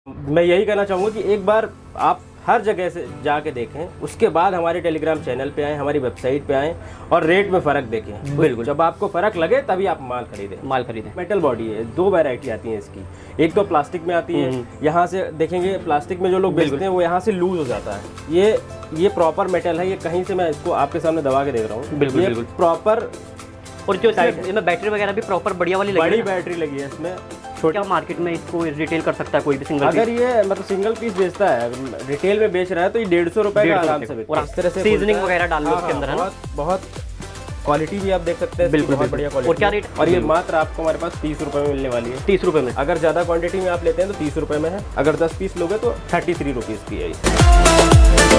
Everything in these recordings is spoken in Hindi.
मैं यही कहना चाहूँगा कि एक बार आप हर जगह से जाके देखें, उसके बाद हमारे टेलीग्राम चैनल पे आएँ, हमारी वेबसाइट पे आएँ और रेट में फ़र्क देखें। बिल्कुल, जब आपको फ़र्क लगे तभी आप माल खरीदें। मेटल बॉडी है, दो वैरायटी आती है इसकी। एक तो प्लास्टिक में आती है, यहाँ से देखेंगे प्लास्टिक में जो लोग बेचते हैं वो यहाँ से लूज हो जाता है। ये प्रॉपर मेटल है, ये कहीं से मैं इसको आपके सामने दबा के देख रहा हूँ। बिल्कुल प्रॉपर। और जो इसमें बैटरी वगैरह भी प्रॉपर बढ़िया वाली बड़ी बैटरी लगी है इसमें। क्या मार्केट में इसको रिटेल कर सकता है कोई भी सिंगल? अगर ये मतलब सिंगल पीस बेचता है, रिटेल में बेच रहा है तो ये 150 रुपए का आराम से बिकता है। इस तरह से सीजनिंग वगैरह डाल लो उसके अंदर, है ना? बहुत क्वालिटी भी आप देख सकते हैं। बिल्कुल बढ़िया क्वालिटी। और क्या रेट? और ये मात्र आपको हमारे पास 30 रुपए में मिलने वाली है। 30 रुपए में? अगर ज्यादा क्वांटिटी में आप लेते हैं तो 30 रुपए में है। अगर 10 पीस लोगे तो 33 रुपीज की है।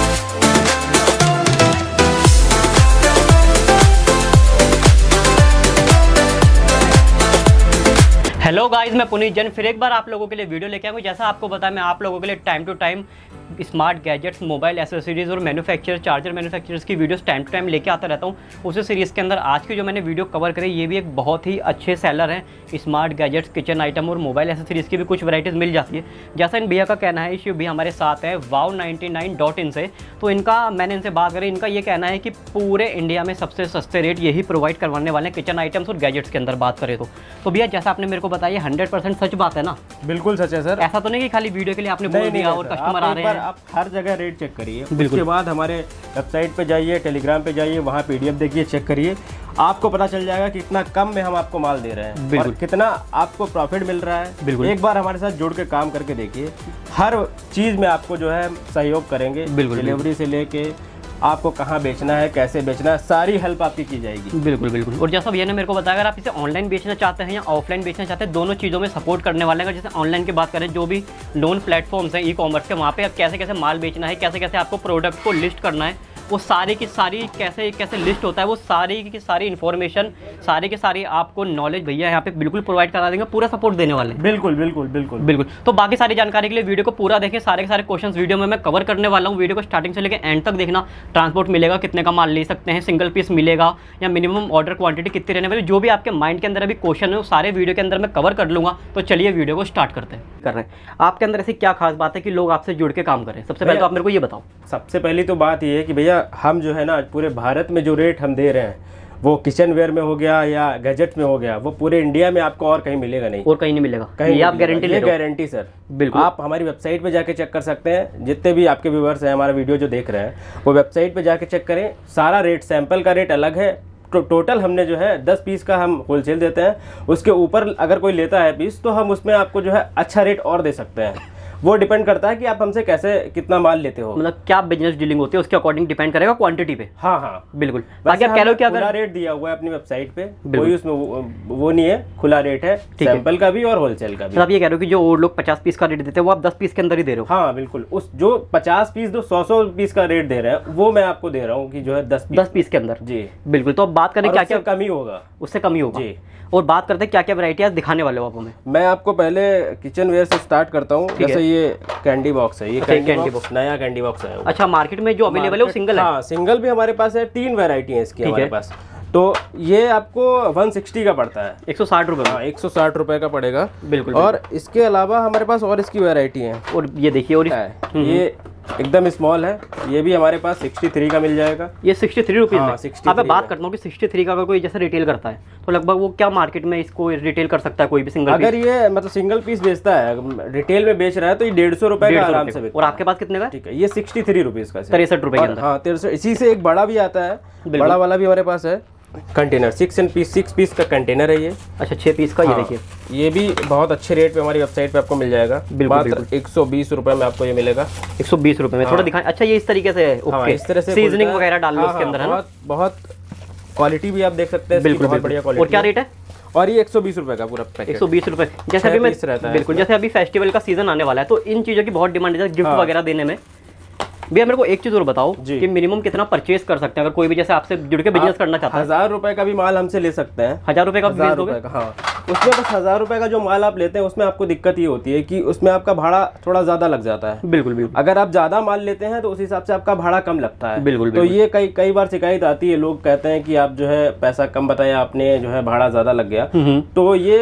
हेलो गाइस, मैं पुनीत जैन फिर एक बार आप लोगों के लिए वीडियो लेके आया हूँ। जैसा आपको पता है, मैं आप लोगों के लिए time to time smart gadgets, mobile accessories और मैन्युफैक्चर चार्जर मैन्युफैक्चरर्स की वीडियोस टाइम टू टाइम लेके आता रहता हूँ। उसी सीरीज़ के अंदर आज की जो मैंने वीडियो कवर करी, ये भी एक बहुत ही अच्छे सेलर हैं। स्मार्ट गैजेट्स, किचन आइटम और मोबाइल एसेसरीज़ की भी कुछ वैराइटीज़ मिल जाती है। जैसा इन भैया का कहना है, शिव भी हमारे साथ है wow99.in से। तो मैंने इनसे बात करी, इनका ये कहना है कि पूरे इंडिया में सबसे सस्ते रेट यही प्रोवाइड करवाने वाले हैं किचन आइटम्स और गैजेट्स के अंदर बात करें तो भैया जैसा आपने मेरे को बताया 100% सच बात है ना? बिल्कुल सच है सर। ऐसा तो नहीं कि खाली वीडियो के लिए आपने बोल दिया और कस्टमर आ रहे हैं। आप हर जगह रेट चेक करिए, उसके बाद हमारे वेबसाइट पे जाइए, टेलीग्राम पे जाइए, वहाँ PDF देखिए, चेक करिए, आपको पता चल जाएगा कि कितना कम में हम आपको माल दे रहे हैं और कितना आपको प्रॉफिट मिल रहा है। एक बार हमारे साथ जुड़ के काम करके देखिए, हर चीज़ में आपको जो है सहयोग करेंगे। डिलीवरी से लेके आपको कहाँ बेचना है, कैसे बेचना है, सारी हेल्प आपकी की जाएगी। बिल्कुल। और जैसा भैया ने मेरे को बताया, अगर आप इसे ऑनलाइन बेचना चाहते हैं या ऑफलाइन बेचना चाहते हैं, दोनों चीज़ों में सपोर्ट करने वाले हैं। जैसे ऑनलाइन की बात करें, जो भी नॉन प्लेटफॉर्म्स हैं ई कॉमर्स के, वहाँ पे आप कैसे माल बेचना है, कैसे आपको प्रोडक्ट को लिस्ट करना है, वो सारी की सारी कैसे लिस्ट होता है, वो सारी की सारी इन्फॉर्मेशन, सारी की सारी आपको नॉलेज भैया यहाँ पे बिल्कुल प्रोवाइड करा देंगे, पूरा सपोर्ट देने वाले हैं। बिल्कुल। तो बाकी सारी जानकारी के लिए वीडियो को पूरा देखें। सारे के सारे क्वेश्चंस वीडियो में मैं कवर करने वाला हूँ। वीडियो को स्टार्टिंग से लेकर एंड तक देखना। ट्रांसपोर्ट मिलेगा, कितने का माल ले सकते हैं, सिंगल पीस मिलेगा या मिनिमम ऑर्डर क्वांटिटी कितनी रहने वाली, जो भी आपके माइंड के अंदर अभी क्वेश्चन है वो सारे वीडियो के अंदर मैं कवर कर लूँगा। तो चलिए वीडियो को स्टार्ट कर रहे हैं। आपके अंदर ऐसी क्या खास बात है कि लोग आपसे जुड़ के काम करें? सबसे पहले तो आप मेरे को ये बताओ। सबसे पहली तो बात ये है कि भैया हम जो है ना, पूरे भारत में जो रेट हम दे रहे हैं, वो किचन वेयर में हो गया या गैजेट में हो गया, वो पूरे इंडिया में आपको और कहीं मिलेगा नहीं। और कहीं नहीं मिलेगा? कहीं आप गारंटी ले रहे हो? गारंटी सर, बिल्कुल। आप हमारी वेबसाइट पे जाके चेक कर सकते हैं। जितने भी आपके व्यूअर्स हैं, हमारा वीडियो जो देख रहे हैं, वो वेबसाइट पे जाके चेक करें। सारा रेट, सैंपल का रेट अलग है। टोटल हमने जो है 10 पीस का हम होलसेल देते हैं। उसके ऊपर अगर कोई लेता है पीस, तो हम उसमें आपको जो है अच्छा रेट और दे सकते हैं। वो डिपेंड करता है कि आप हमसे कैसे कितना माल लेते हो, मतलब क्या बिजनेस डीलिंग होती है, उसके अकॉर्डिंग डिपेंड करेगा क्वांटिटी पे। हाँ बिल्कुल। बाकी आप कह लो कि अगर रेट दिया हुआ है अपनी वेबसाइट पे, कोई उसमें वो नहीं है, खुला रेट है, सैंपल का भी और होलसेल का भी। आप ये कह रहे हो कि जो और लोग 50 पीस का रेट देते हैं, वो आप 10 पीस के अंदर ही दे रहे हो? हाँ बिल्कुल। उस जो 50 पीस, जो 100 पीस का रेट दे रहे हैं, वो मैं आपको दे रहा हूँ कि जो है 10 पीस के अंदर। जी बिल्कुल। तो अब बात करें क्या क्या कमी होगा, उससे कमी होगा जी। और बात करते हैं क्या क्या वैरायटी आज दिखाने वाले हो आप हमें। मैं आपको पहले किचन वेयर से स्टार्ट करता हूँ। जैसे ये कैंडी बॉक्स है, ये कैंडी बॉक्स, नया कैंडी बॉक्स है। अच्छा, मार्केट में जो अवेलेबल है वो सिंगल है? हाँ, सिंगल भी हमारे पास है। 3 वैरायटी है इसकी हमारे पास। तो ये आपको 160 का पड़ता है, 160 रुपये। हाँ, 160 रुपये का पड़ेगा। बिल्कुल। और इसके अलावा हमारे पास और इसकी वैरायटी है। और ये देखिए, और ये एकदम स्मॉल है, ये भी हमारे पास 63 का मिल जाएगा। ये 63 रुपीज़ में? 63। अब मैं बात करता हूँ कि 63 का अगर कोई जैसे रिटेल करता है, तो लगभग वो क्या मार्केट में इसको रिटेल कर सकता है कोई भी सिंगल? अगर ये मतलब सिंगल पीस बेचता है, रिटेल में बेच रहा है, तो ये 150 रुपये का आराम से बिकता है। और आपके पास कितने का? ठीक है, ये 63 रुपीज़ का, 63 रुपये के अंदर। हाँ, 63। इसी से एक बड़ा भी आता है, बड़ा वाला भी हमारे पास है। कंटेनर 6 पीस का कंटेनर है ये। अच्छा, 6 पीस का। ये देखिए, ये भी बहुत अच्छे रेट पे हमारी वेबसाइट पे आपको मिल जाएगा। मात्र 120 रुपए में आपको ये मिलेगा। 120 रुपए में? थोड़ा दिखाएं। अच्छा, ये इस तरीके से है। हाँ, इस तरह से सीजनिंग वगैरह डाल लो उसके अंदर, है ना? बहुत क्वालिटी भी आप देख सकते हैं। बिल्कुल बढ़िया क्वालिटी। और क्या रेट है? और ये 120 रुपए का पूरा पैकेट। 120 रुपए। जैसे अभी मैं, बिल्कुल, जैसे अभी फेस्टिवल का सीजन आने वाला है, तो इन चीज़ों की बहुत डिमांड है गिफ्ट वगैरह देने में। भैया मेरे को एक चीज और बताओ कि मिनिमम कितना परचेज कर सकते हैं अगर कोई भी जैसे आपसे जुड़ के बिजनेस करना चाहता है? 1000 रुपए का भी माल हमसे ले सकते हैं। 1000 रुपए का? 1000 रुपए का, हाँ। उसमें बस 1000 रुपए का जो माल आप लेते हैं, उसमें आपको दिक्कत ये होती है कि उसमें आपका भाड़ा थोड़ा ज्यादा लग जाता है। बिल्कुल। अगर आप ज्यादा माल लेते हैं तो उस हिसाब से आपका भाड़ा कम लगता है। बिल्कुल। तो ये कई बार शिकायत आती है, लोग कहते हैं कि आप जो है पैसा कम बताया, आपने जो है भाड़ा ज्यादा लग गया। तो ये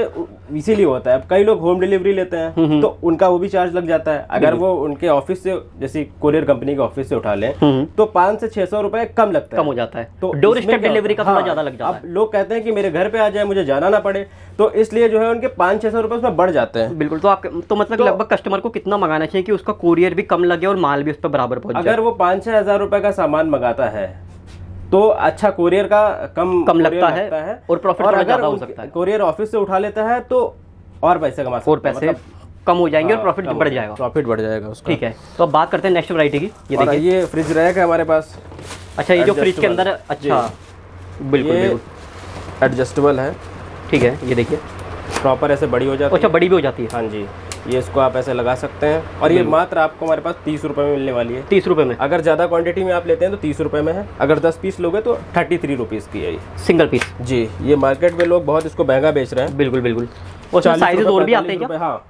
इसीलिए होता है। अब कई लोग होम डिलीवरी लेते हैं तो उनका वो भी चार्ज लग जाता है। अगर वो उनके ऑफिस से, जैसे कोरियर कंपनी के ऑफिस से उठा लें तो 500 से 600 रुपए कम लगता है, कम हो जाता है। तो डोर स्टेप डिलीवरी का थोड़ा ज्यादा लग जाता है। अब लोग कहते हैं कि मेरे घर पे आ जाए, मुझे जाना ना पड़े, तो इसलिए जो है उनके 500-600 रुपए उसमें बढ़ जाते हैं। बिल्कुल। तो आप तो मतलब लगभग कस्टमर को कितना मंगाना चाहिए कि उसका कोरियर भी कम लगे और माल भी उस पर बराबर पहुंच जाए? अगर वो 5-6 हज़ार रुपए का सामान मंगाता है तो अच्छा कोरियर का कम लगता है और प्रॉफिट थोड़ा ज्यादा हो सकता है। कोरियर ऑफिस से उठा लेता है तो और पैसे कमा सकता है, और पैसे कम हो जाएंगे और प्रॉफिट बढ़ जाएगा, प्रॉफिट बढ़ जाएगा उसका। ठीक है। तो अब बात करते हैं नेक्स्ट वैरायटी की। ये देखिए, ये फ्रिज रैक है हमारे पास। अच्छा, ये जो फ्रिज के अंदर, अच्छा बिल्कुल बिल्कुल एडजस्टेबल है, ठीक है। ये देखिए प्रॉपर ऐसे बड़ी हो जाती है। अच्छा, बड़ी भी हो जाती है। हाँ जी, ये इसको आप ऐसे लगा सकते हैं और ये मात्र आपको हमारे पास 30 रुपए में मिलने वाली है। 30 रुपए में? अगर ज़्यादा क्वांटिटी में आप लेते हैं तो 30 रुपए में है, अगर 10 पीस लोगे तो 33 रुपीज़ की है ये सिंगल पीस। जी, ये मार्केट में लोग बहुत इसको महंगा बेच रहे हैं। बिल्कुल बिल्कुल। और साइजेस और भी आते हैं क्या? हाँ,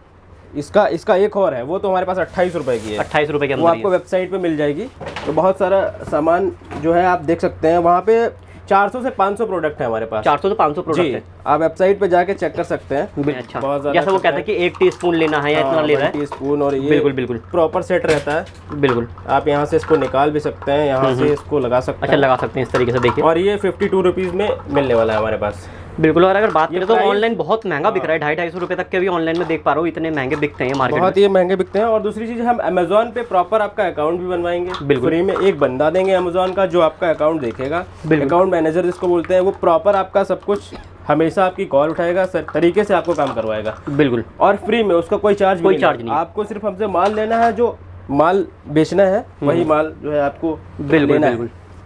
इसका एक और है, वो तो हमारे पास 28 रुपए की है। 28 रुपए के अंदर वो आपको वेबसाइट पे मिल जाएगी। तो बहुत सारा सामान जो है आप देख सकते हैं, वहाँ पे 400 से 500 प्रोडक्ट है हमारे पास। 400 से 500 प्रोडक्ट है। आप वेबसाइट पे जाके चेक कर सकते हैं। अच्छा, बहुत ज्यादा जैसे वो कहता है कि 1 टीस्पून लेना है या इतना लेना है, टीस्पून, और ये बिल्कुल बिल्कुल प्रॉपर सेट रहता है। बिल्कुल, आप यहाँ से इसको निकाल भी सकते हैं, यहाँ से इसको लगा सकते हैं। अच्छा, लगा सकते हैं इस तरीके से, देखिए। और ये 52 रुपीज़ में मिलने वाला है हमारे पास। बिल्कुल। और अगर बात करें तो ऑनलाइन बहुत महंगा बिक रहा है, 250-250 रुपए तक के भी ऑनलाइन में देख पा रहा हूँ, इतने महंगे बिकते हैं मार्केट में। बहुत ही महंगे बिकते हैं। और दूसरी चीज़, हम अमेजोन पे प्रॉपर आपका अकाउंट भी बनवाएंगे। बिल्कुल फ्री में एक बंदा देंगे अमेजोन का जो आपका अकाउंट देखेगा, अकाउंट मैनेजर जिसको बोलते हैं। वो प्रॉपर आपका सब कुछ, हमेशा आपकी कॉल उठाएगा, तरीके से आपको काम करवाएगा। बिल्कुल। और फ्री में, उसका कोई चार्ज नहीं। आपको सिर्फ हमसे माल लेना है, जो माल बेचना है वही माल जो है आपको लेना है।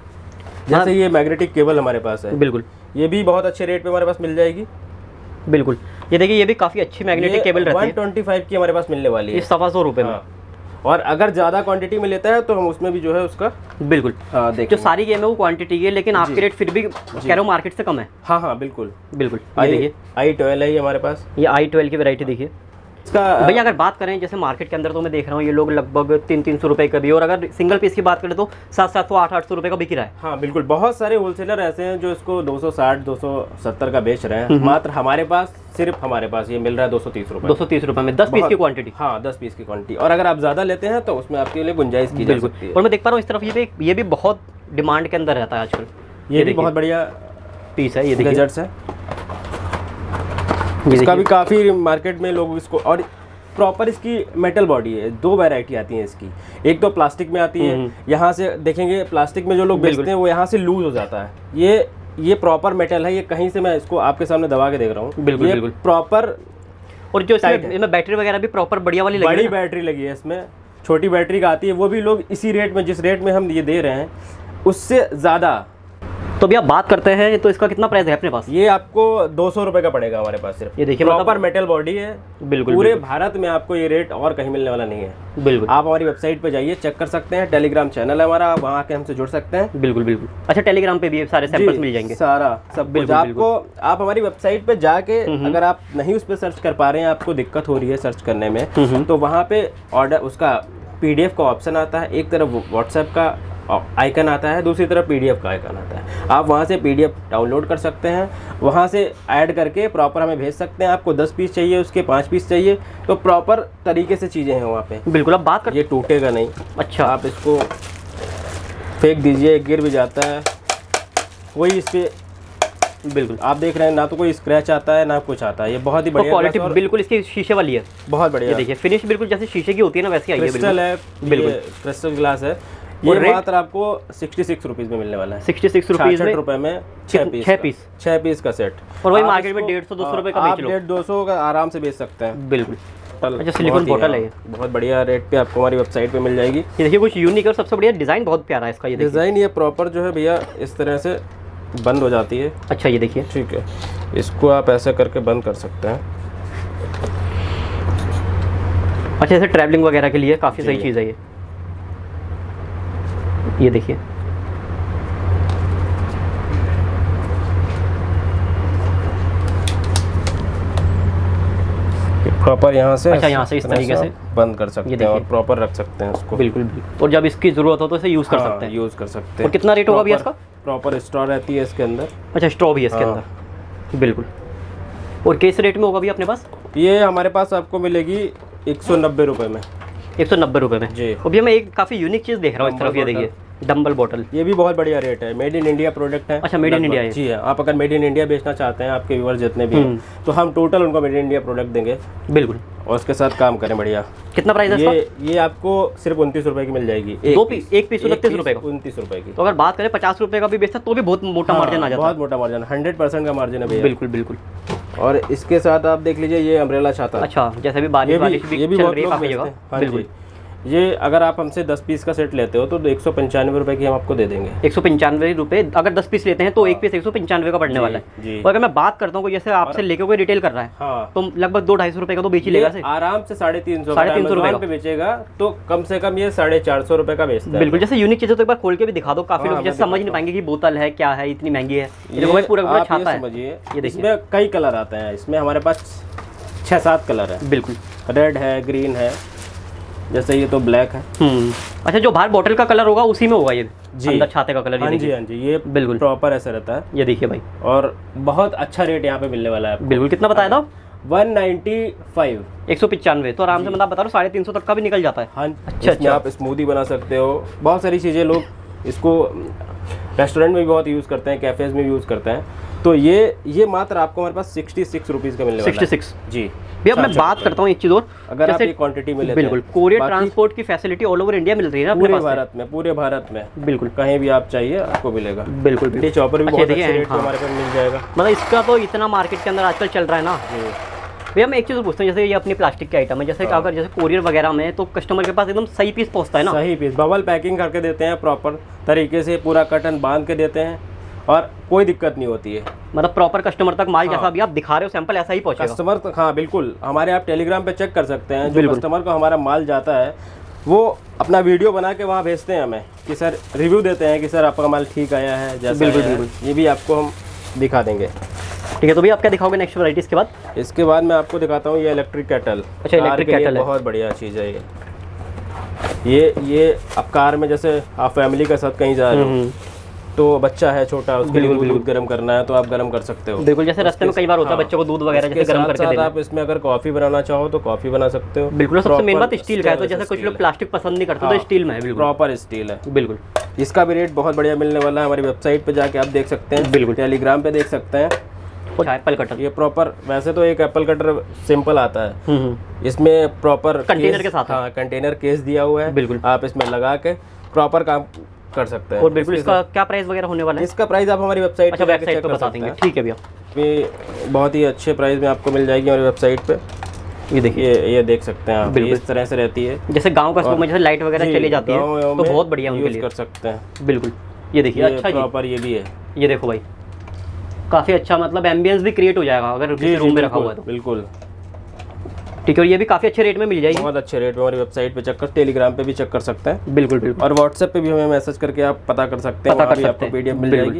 जैसे ये मैग्नेटिक केबल हमारे पास है, बिल्कुल, ये भी बहुत अच्छे रेट पे हमारे पास मिल जाएगी। बिल्कुल। ये देखिए, ये भी काफी अच्छी मैग्नेटिक केबल रहती है। 125 की हमारे पास मिलने वाली है, 125 रुपए में। और अगर ज्यादा क्वांटिटी में लेता है तो हम उसमें भी जो है उसका बिल्कुल जो सारी गेम है वो क्वांटिटी है, लेकिन आपके रेट फिर भी कह रहे हो मार्केट से कम है। हाँ हाँ, बिल्कुल बिल्कुल। ये देखिए, i12 है ये हमारे पास। ये i12 की वैरायटी देखिए। इसका भैया अगर बात करें जैसे मार्केट के अंदर, तो मैं देख रहा हूँ ये लोग लगभग 300-300 रुपए का भी, और अगर सिंगल पीस की बात करें तो 700-800 रुपए का बिक रहा है। हाँ बिल्कुल, बहुत सारे होलसेलर ऐसे हैं जो इसको 260-270 का बेच रहे हैं। मात्र हमारे पास, सिर्फ हमारे पास ये मिल रहा है 230 रुपए। 230 रुपए में 10 पीस की क्वांटिटी। हाँ, 10 पीस की क्वांटिटी। और अगर आप ज्यादा लेते हैं तो उसमें आपके लिए गुंजाइश की जा सकती है। और मैं देख पा रहा हूँ इस तरफ ये भी बहुत डिमांड के अंदर रहता है आजकल। ये भी बहुत बढ़िया पीस है, ये देखिए, गैजेट्स है। इसका भी काफी मार्केट में लोग इसको, और प्रॉपर इसकी मेटल बॉडी है। 2 वैरायटी आती है इसकी, एक तो प्लास्टिक में आती है। यहाँ से देखेंगे, प्लास्टिक में जो लोग बेचते हैं वो यहाँ से लूज हो जाता है। ये प्रॉपर मेटल है। ये कहीं से, मैं इसको आपके सामने दबा के देख रहा हूँ, बिल्कुल बिल्कुल प्रॉपर। और जो इसमें बैटरी वगैरह भी प्रॉपर बढ़िया वाली लगी है, बड़ी बैटरी लगी है इसमें, छोटी बैटरी का आती है। वो भी लोग इसी रेट में, जिस रेट में हम ये दे रहे हैं उससे ज़्यादा। तो भैया बात करते हैं, तो इसका कितना प्राइस है अपने पास? ये आपको 200 रुपए का पड़ेगा हमारे पास सिर्फ। ये देखिए, प्रॉपर मेटल बॉडी है। बिल्कुल, पूरे भारत में आपको ये रेट और कहीं मिलने वाला नहीं है। बिल्कुल। आप हमारी वेबसाइट पे जाइए, चेक कर सकते हैं। टेलीग्राम चैनल है हमारा, वहाँ आके हमसे जुड़ सकते हैं। बिल्कुल बिल्कुल। अच्छा, टेलीग्राम पे भी सारे सैंपल्स मिल जाएंगे, सारा सब कुछ आपको। आप हमारी वेबसाइट पे जाके, अगर आप नहीं उस पर सर्च कर पा रहे हैं, आपको दिक्कत हो रही है सर्च करने में, तो वहाँ पे ऑर्डर, उसका PDF का ऑप्शन आता है। एक तरफ व्हाट्सएप का आइकन आता है, दूसरी तरफ PDF का आइकन आता है। आप वहाँ से PDF डाउनलोड कर सकते हैं, वहाँ से ऐड करके प्रॉपर हमें भेज सकते हैं। आपको 10 पीस चाहिए, उसके 5 पीस चाहिए, तो प्रॉपर तरीके से चीज़ें हैं वहाँ पे। बिल्कुल। अब बात कर, ये टूटेगा नहीं। अच्छा, आप इसको फेंक दीजिए, गिर भी जाता है, कोई इस पे, बिल्कुल आप देख रहे हैं, ना तो कोई स्क्रैच आता है ना कुछ आता है। ये बहुत ही बढ़िया क्वालिटी, बिल्कुल इसकी शीशे वाली है, बहुत बढ़िया। ये देखिए, फिनिश बिल्कुल जैसे शीशे की होती है ना, वैसी आई है। क्रिस्टल है, बिल्कुल क्रिस्टल ग्लास है। ये मात्र आपको 66 रुपीज़ में मिलने वाला है। 66 रुपीज़ में, 66 रुपए में 6 पीस का सेट। और वही मार्केट में 150-200 रुपए का बेच लो। 150-200 का आराम से बेच सकते हैं। बिल्कुल। अच्छा, सिलिकॉन बोतल है ये, बहुत बढ़िया रेट पे आपको हमारी वेबसाइट पे मिल जाएगी। ये देखिए, कुछ यूनिक और सबसे बढ़िया डिज़ाइन बहुत प्यारा है इसका। ये डिज़ाइन, ये प्रॉपर जो है भैया इस तरह से बंद हो जाती है। अच्छा, ये देखिए, ठीक है, इसको आप ऐसे करके बंद कर सकते हैं। अच्छा, ऐसे ट्रैवलिंग वगैरह के लिए काफ़ी सही चीज़ है ये देखिए। प्रॉपर यहाँ से, अच्छा, यहाँ से इस तरीके से बंद कर सकते हैं और प्रॉपर रख सकते हैं उसको। बिल्कुल बिल्कुल। और जब इसकी ज़रूरत हो तो इसे यूज़ कर सकते हैं। यूज़ कर सकते हैं। और कितना रेट होगा भैया इसका? प्रॉपर स्ट्रॉ रहती है इसके अंदर। अच्छा, स्ट्रॉ भी है इसके अंदर, बिल्कुल। और किस रेट में होगा भी अपने पास? ये हमारे पास आपको मिलेगी 190 रुपये में। 190 रुपये में जी। अभी मैं एक काफ़ी यूनिक चीज़ देख रहा हूँ इस तरफ, ये देखिए डम्बल बॉटल। ये भी बहुत बढ़िया रेट है, मेड इन इंडिया प्रोडक्ट है। अच्छा, मेड इन इंडिया है। जी है, आप अगर मेड इन इंडिया बेचना चाहते हैं, आपके व्यूअर्स जितने भी हैं, तो हम टोटल उनको मेड इन इंडिया प्रोडक्ट देंगे। बिल्कुल। और उसके साथ काम करें बढ़िया। कितना प्राइस है इसका? ये आपको सिर्फ 29 रुपये की मिल जाएगी। एक पीस 29 रुपये का। 29 रुपये की। तो अगर बात करें 50 रुपये का भी बेचता तो भी बहुत मोटा मार्जिन आ जाता है। बहुत मोटा मार्जिन, 100% का मार्जिन है भैया। बिल्कुल बिल्कुल। और इसके साथ आप देख लीजिए ये अम्ब्रेला छाता। अच्छा, जैसे भी बारिश वारिश भी ये भी चल बहुत रही है लोग काफ़ी बेचते जगह। हैं। हाँ जी, ये अगर आप हमसे 10 पीस का सेट लेते हो तो 195 रुपये की हम आपको दे देंगे। 195 रुपये अगर 10 पीस लेते हैं तो एक पीस 195 का पड़ने वाला है। और अगर मैं बात करता हूँ जैसे आपसे लेके कोई रिटेल कर रहा है, हाँ, तो लगभग 200-250 रुपये का तो बेच ही लेगा। आराम से 350 रुपये पे बेचेगा तो कम से कम ये 450 रुपये का बेचता है। बिल्कुल। जैसे यूनिक चीज़ें तो एक बार खोल के भी दिखा दो, काफी लोग जैसे समझ नहीं पाएंगे कि बोतल है क्या है, इतनी महंगी है। ये पूरा छाता है, समझिए। ये देखिए इसमें कई कलर आते हैं, इसमें हमारे पास 6-7 कलर है। बिल्कुल। रेड है, ग्रीन है, जैसे ये तो ब्लैक है। अच्छा, जो बाहर बोतल का कलर होगा उसी में होगा ये जी, अंदर छाते का कलर। हाँ जी, हाँ जी, ये बिल्कुल प्रॉपर ऐसा रहता है। ये देखिए भाई, और बहुत अच्छा रेट यहाँ पे मिलने वाला है आपको। बिल्कुल। कितना बताया था? 195। 195। तो आराम से मतलब बता रहा हूँ 350 तक का भी निकल जाता है। हाँ, अच्छा इसमें आप स्मूदी बना सकते हो, बहुत सारी चीज़ें। लोग इसको रेस्टोरेंट में भी बहुत यूज़ करते हैं, कैफेज में भी यूज़ करते हैं। तो ये मात्र आपको हमारे पास 66 रुपीज़ का मिलने वाला है। 66 जी। भैया मैं बात करता हूँ एक चीज़ और, अगर आप ये क्वांटिटी में लेते हैं, बिल्कुल कोरियर ट्रांसपोर्ट की फैसिलिटी ऑल ओवर इंडिया मिल रही है ना पूरे भारत में बिल्कुल कहीं भी आप चाहिए आपको मिलेगा। बिल्कुल। ये चॉपर भी बहुत अच्छे रेट पे हमारे पास मिल जाएगा। मतलब इसका तो इतना मार्केट के अंदर आजकल चल रहा है ना। भैया मैं एक चीज़ पूछता हूँ, जैसे ये अपनी प्लास्टिक के आइटम है, जैसे अगर जैसे कोरियर वगैरह में तो कस्टमर के पास एकदम सही पीस पहुँचता है ना? सही पीस, बबल पैकिंग करके देते हैं, प्रॉपर तरीके से पूरा कटन बांध के देते हैं और कोई दिक्कत नहीं होती है। मतलब प्रॉपर कस्टमर तक माल जैसा अभी आप दिखा रहे हो सैंपल ऐसा ही पहुंचेगा कस्टमर तक। हाँ बिल्कुल, हमारे आप टेलीग्राम पे चेक कर सकते हैं। जो कस्टमर को हमारा माल जाता है वो अपना वीडियो बना के वहाँ भेजते हैं हमें कि सर रिव्यू देते हैं कि सर आपका माल ठीक आया है, जैसा बिल्कुल। ये भी आपको हम दिखा देंगे। ठीक है, तो भी आप क्या दिखाओगे नेक्स्ट वैरायटी इसके बाद? इसके बाद मैं आपको दिखाता हूँ ये इलेक्ट्रिक केटल। अच्छा, इलेक्ट्रिक केटल है, बहुत बढ़िया चीज़ है ये आप कार में जैसे आप फैमिली के साथ कहीं जा रहे हो, तो बच्चा है छोटा, उसके लिए दूध गर्म करना है तो आप गर्म कर सकते हो। बिल्कुल, जैसे रास्ते में कई बार होता है बच्चों को दूध वगैरह जैसे गर्म करके देना। आप इसमें अगर कॉफ़ी बनाना चाहो तो कॉफ़ी बना सकते हो। बिल्कुल। सबसे मेन बात स्टील का है, तो जैसे कुछ लोग प्लास्टिक पसंद नहीं करते तो स्टील में है। बिल्कुल प्रॉपर स्टील है। बिल्कुल। इसका भी रेट बहुत बढ़िया मिलने वाला है, हमारी वेबसाइट पे जाके आप देख सकते हैं। बिल्कुल, टेलीग्राम पे देख सकते हैं। एप्पल कटर, ये प्रॉपर, वैसे तो एक एप्पल कटर सिंपल आता है, इसमें प्रॉपर कंटेनर के साथ, हाँ कंटेनर केस दिया हुआ है। बिल्कुल, आप इसमें लगा के प्रॉपर काम कर सकते हैं। और बिल्कुल इसका क्या प्राइस वगैरह होने वाला है? इसका प्राइस आप हमारी वेबसाइट पे बता देंगे। ठीक है भैया, बहुत ही अच्छे प्राइस में आपको मिल जाएगी हमारी वेबसाइट पे। ये देखिए, ये देख सकते हैं आप, इस तरह से रहती है। जैसे गांव कस्बों में जैसे लाइट वगैरह चली जाती है तो बहुत बढ़िया उनके लिए कर सकते हैं। बिल्कुल, ये देखिए अच्छा प्रॉपर ये भी है। ये देखो भाई, काफ़ी अच्छा, मतलब एम्बियंस भी क्रिएट हो जाएगा अगर किसी रूम में रखा हुआ है तो। बिल्कुल ठीक है, और ये भी काफ़ी अच्छे रेट में मिल जाएगी। बहुत अच्छे रेट में हमारी वेबसाइट पे चेक कर, टेलीग्राम पे भी चेक कर सकते हैं। बिल्कुल बिल्कुल। और व्हाट्सएप पे भी हमें मैसेज करके आप पता कर सकते हैं, आपको पीडीएफ मिल जाएगी।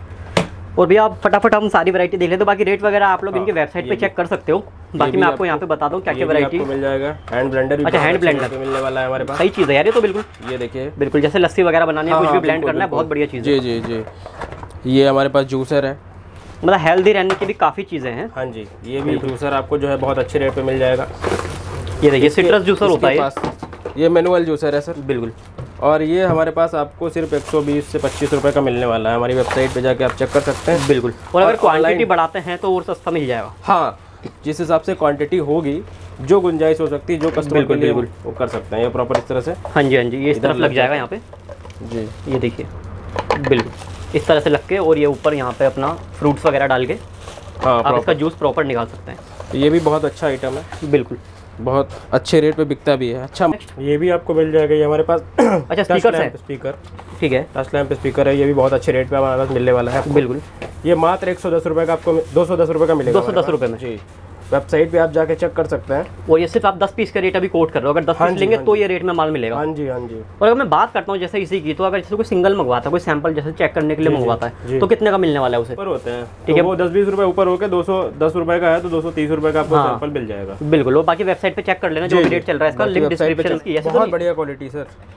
और भी आप फटाफट हम सारी वैरायटी देख लेते हैं, बाकी रेट वगैरह आप लोग इनकी वेबसाइट पे चेक कर सकते हो। बाकी मैं आपको यहाँ पे बता दूँ क्या क्या वैरायटी मिल जाएगा। हैंड ब्लेंडर, अच्छा हैंड ब्लेंडर मिलने वाला है हमारे पास। सही चीज़ है यार ये तो। बिल्कुल, ये देखिए, बिल्कुल जैसे लस्सी वगैरह बनानी है, कुछ भी ब्लेंड करना है, बहुत बढ़िया चीज़ है। जी जी जी, ये हमारे पास जूसर है, मतलब हेल्दी रहने की भी काफ़ी चीज़ें हैं। हाँ जी, ये भी जूसर आपको जो है बहुत अच्छे रेट पे मिल जाएगा। ये देखिए सिट्रस जूसर होता है ये मैनुअल जूसर है सर। बिल्कुल। और ये हमारे पास आपको सिर्फ 120 से 25 रुपये का मिलने वाला है। हमारी वेबसाइट पे जाके आप चेक कर सकते हैं। बिल्कुल। और अगर क्वांटिटी बढ़ाते हैं तो और सस्ता मिल जाएगा। हाँ, जिस हिसाब से क्वांटिटी होगी, जो गुंजाइश हो सकती है, जो कस्टमर के लिए वो कर सकते हैं। ये प्रॉपर इस तरह से, हाँ जी हाँ जी, ये इस तरफ लग जाएगा यहाँ पे जी। ये देखिए बिल्कुल इस तरह से लग के, और ये ऊपर यहाँ पे अपना फ्रूट्स वगैरह डाल के आप इसका जूस प्रॉपर निकाल सकते हैं। ये भी बहुत अच्छा आइटम है। बिल्कुल, बहुत अच्छे रेट पे बिकता भी है। अच्छा, ये भी आपको मिल जाएगा। ये हमारे पास अच्छा स्पीकर है, स्पीकर ठीक है, टच लैंप स्पीकर है। ये भी बहुत अच्छे रेट पे हमारे पास मिलने वाला है। बिल्कुल, ये मात्र 110 रुपये का आपको 210 रुपये का मिलेगा। 210 रुपये में जी। वेबसाइट पे आप जाके चेक कर सकते हैं। और ये सिर्फ आप 10 पीस का रेट अभी कोट कर रहे हो, अगर 10 पीस लेंगे तो ये रेट में माल मिलेगा। हाँ जी हाँ जी। और अगर मैं बात करता हूँ जैसे इसी की, तो अगर जैसे कोई सिंगल मंगवाता है, कोई सैंपल जैसे चेक करने के लिए मंगवाता है, तो कितने का मिलने वाला है उसे? ऊपर होते हैं, ठीक है, वो 10-20 रुपये ऊपर होकर 210 रुपये का है तो 230 रुपये का आपको सैंपल मिल जाएगा। बिल्कुल, और बाकी वेबसाइट पे चेक कर लेना जो रेट चल रहा है इसका, लिंक डिस्क्रिप्शन की। बहुत बढ़िया क्वालिटी सर।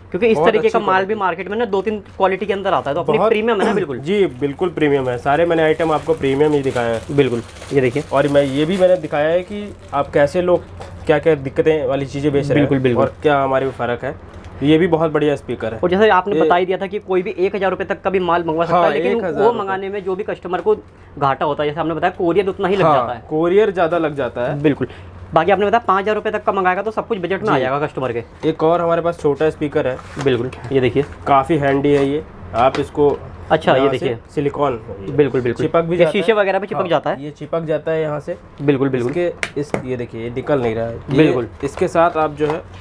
क्योंकि इस तरीके का माल भी मार्केट में ना 2-3 क्वालिटी के अंदर आता है, तो अपनी प्रीमियम है ना। बिल्कुल जी, बिल्कुल प्रीमियम है। सारे मैंने आइटम आपको प्रीमियम ही दिखाया है। बिल्कुल, ये देखिए। और ये भी मैंने दिखाया है कि आप कैसे लोग क्या क्या दिक्कतें वाली चीज़ें बेच रहे हैं और क्या हमारे में फ़र्क है। ये भी बहुत बढ़िया स्पीकर है। और जैसे आपने बता ही दिया था कि कोई भी 1000 रुपये तक का भी माल मंगवा सकता है, लेकिन वो मंगाने में जो भी कस्टमर को घाटा होता है, जैसे आपने बताया कोरियर उतना ही लग जाता है, कोरियर ज़्यादा लग जाता है। बिल्कुल। बाकी आपने बताया 5000 रुपये तक का मंगाएगा तो सब कुछ बजट में आ जाएगा कस्टमर के। एक और हमारे पास छोटा स्पीकर है। बिल्कुल, ये देखिए, काफ़ी हैंडी है ये। आप इसको अच्छा, ये देखिए, सिलिकॉन, बिल्कुल बिल्कुल, चिपक भी जाता है, शीशे वगैरह पे चिपक जाता है, ये चिपक जाता है यहाँ से। बिल्कुल बिल्कुल। ये देखिए, ये निकल नहीं रहा है। बिल्कुल। इसके साथ आप जो है,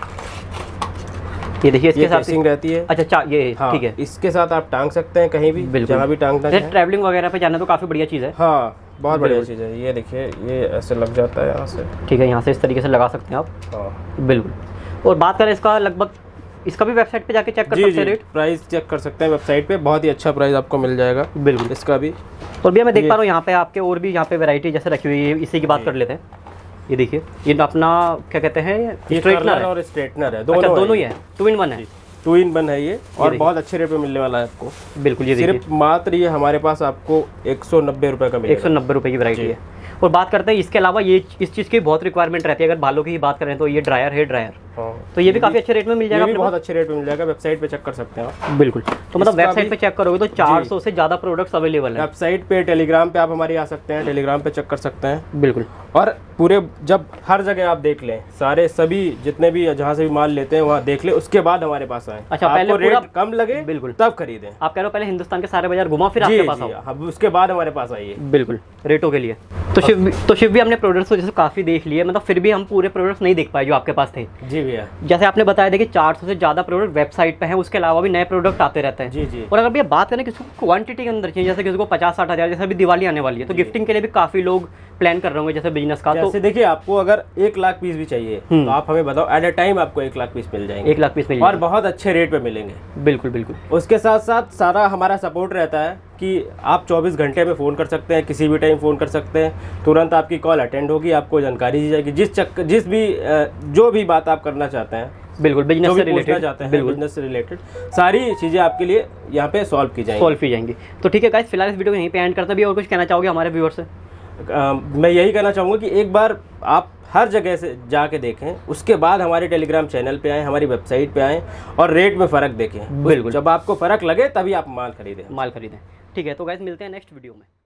ये देखिए, इसके साथ केसिंग रहती है। अच्छा, ये ठीक है। इसके साथ आप टांग सकते हैं कहीं भी, जहाँ भी टांगना है। ट्रैवलिंग वगैरह पे जाना तो काफ़ी बढ़िया चीज़ है। हाँ, बहुत बढ़िया चीज़ है। ये देखिए, ये ऐसे लग जाता है यहाँ से। ठीक है, यहाँ से इस तरीके से लगा सकते हैं आप। हाँ, बिल्कुल। और बात करें इसका, लगभग इसका भी वेबसाइट पे जाके चेक कर सकते हैं रेट, प्राइस चेक कर सकते हैं वेबसाइट पे। बहुत ही अच्छा प्राइस आपको मिल जाएगा। बिल्कुल, इसका भी। और भैया मैं देख पा रहा हूँ यहाँ पे आपके और भी यहाँ पे वैरायटी जैसे रखी हुई है, इसी की बात कर लेते हैं। ये देखिए, ये अपना क्या कहते हैं, स्ट्रेटनर और स्ट्रेटनर है, दोनों ही है, 2 in 1 है। 2 in 1 है ये, और बहुत अच्छे रेट पे मिलने वाला है आपको। बिल्कुल, ये सिर्फ मात्र ये हमारे पास आपको 190 रुपये का मिलेगा। 190 रुपये की वैरायटी है। और बात करते हैं इसके अलावा, ये इस चीज़ की बहुत रिक्वायरमेंट रहती है, अगर बालों की ही बात करें तो ये ड्रायर, हेयर ड्रायर, तो ये भी काफ़ी अच्छे रेट में मिल जाएगा। ये भी बहुत अच्छे रेट में मिल जाएगा। वेबसाइट पे चेक कर सकते हैं आप। बिल्कुल, तो मतलब वेबसाइट पे चेक करोगे तो 400 से ज़्यादा प्रोडक्ट्स अवेलेबल है। वेबसाइट पे, टेलीग्राम पे आप हमारी आ सकते हैं, टेलीग्राम पे चेक कर सकते हैं। बिल्कुल। और पूरे जब हर जगह आप देख लें, सारे सभी जितने भी जहाँ से भी माल लेते हैं वहाँ देख लें, उसके बाद हमारे पास आए। अच्छा, पहले रेट कम लगे, बिल्कुल, तब खरीदें। आप कह रहे हो पहले हिंदुस्तान के सारे बाजार घुमा फिर आपके पास आओ, उसके बाद हमारे पास आइए। बिल्कुल, रेटों के लिए। तो शिव भी हमने प्रोडक्ट्स जैसे काफ़ी देख लिए, मतलब फिर भी हम पूरे प्रोडक्ट्स नहीं देख पाए जो आपके पास थे। जी भैया, जैसे आपने बताया था कि 400 से ज़्यादा प्रोडक्ट वेबसाइट पे हैं, उसके अलावा भी नए प्रोडक्ट आते रहते हैं। जी। और अगर भैया बात करें किसी को क्वांटिटी के अंदर चाहिए, जैसे किसी को 50-60 हज़ार, जैसे अभी दिवाली आने वाली है तो गिफ्टिंग के लिए भी काफ़ी लोग प्लान कर रहे होंगे जैसे बिजनेस का। तो देखिए, आपको अगर 1 लाख पीस भी चाहिए तो आप हमें बताओ, एट ए टाइम आपको 1 लाख पीस मिल जाएंगे। 1 लाख पीस मिल और बहुत अच्छे रेट पे मिलेंगे। बिल्कुल बिल्कुल। उसके साथ साथ सारा हमारा सपोर्ट रहता है कि आप 24 घंटे में फ़ोन कर सकते हैं, किसी भी टाइम फ़ोन कर सकते हैं, तुरंत आपकी कॉल अटेंड होगी, आपको जानकारी दी जाएगी। जो भी बात आप करना चाहते हैं, बिल्कुल, बिजनेस से रिलेटेड चाहते हैं, बिजनेस से रिलेटेड सारी चीज़ें आपके लिए यहाँ पे सॉल्व की जाएंगी। तो ठीक है गाइस, फिलहाल इस वीडियो को यहीं पे एंड करते हैं। भी और कुछ कहना चाहोगे हमारे व्यूअर्स से? मैं यही कहना चाहूँगा कि एक बार आप हर जगह से जाके देखें, उसके बाद हमारे टेलीग्राम चैनल पे आएँ, हमारी वेबसाइट पे आएँ और रेट में फ़र्क देखें। बिल्कुल, जब आपको फ़र्क लगे तभी आप माल खरीदें। ठीक है, तो गाइस मिलते हैं नेक्स्ट वीडियो में।